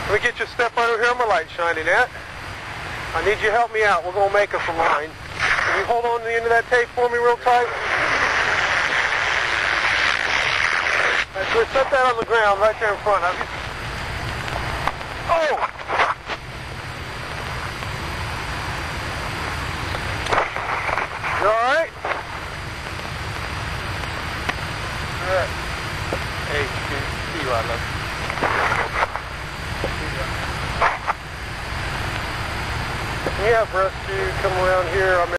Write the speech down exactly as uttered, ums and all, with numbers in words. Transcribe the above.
Let me get you a step under here on my light shining at. I need you to help me out. We're going to make it for mine. Can you hold on to the end of that tape for me real tight? All right, so set that on the ground right there in front of you. Oh! You all right? All right. Hey, see you, I love you. Yeah, for us to come around here, I'm